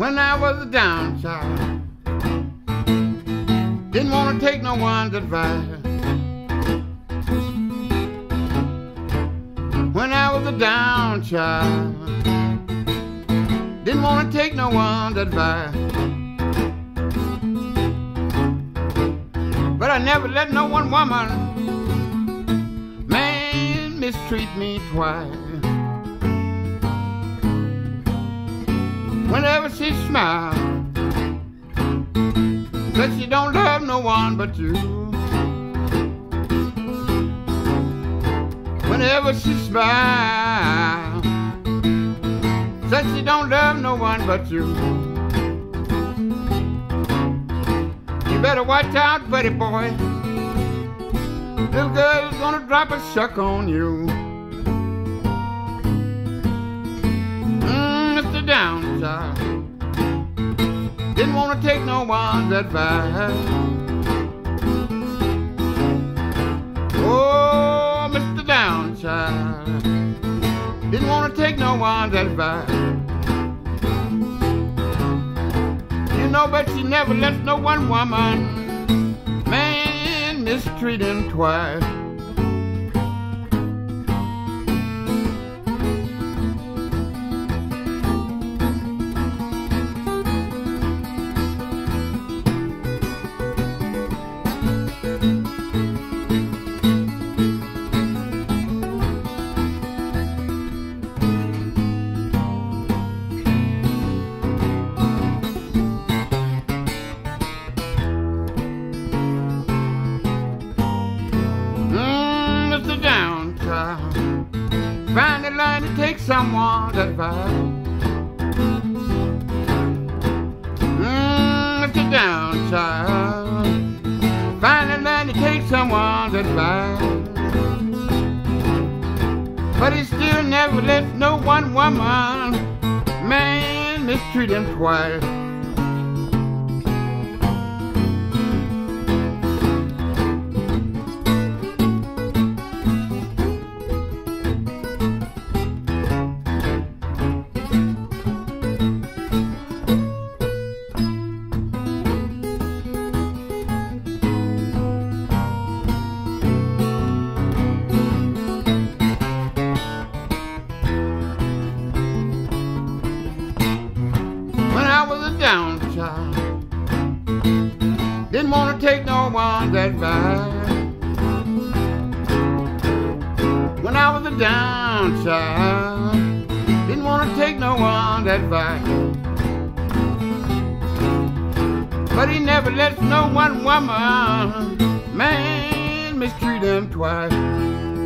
When I was a downchild, didn't want to take no one's advice. When I was a downchild, didn't want to take no one's advice. But I never let no one woman, man, mistreat me twice. Whenever she smiles, said she don't love no one but you. Whenever she smiles, said she don't love no one but you. You better watch out, buddy boy. Little girl's gonna drop a shuck on you. Mr. Downchild, didn't want to take no one's advice. Oh, Mr. Downchild, didn't want to take no one's advice. You know, but she never lets no one woman, man, mistreat him twice. Finally learn to take someone's advice. Mr. Downchild, finally learn to take someone's advice. But he still never lets no one woman, man, mistreat him twice. Downchild, didn't want to take no one's advice. When I was a downchild, didn't want to take no one's advice. But he never lets no one woman, man, mistreat him twice.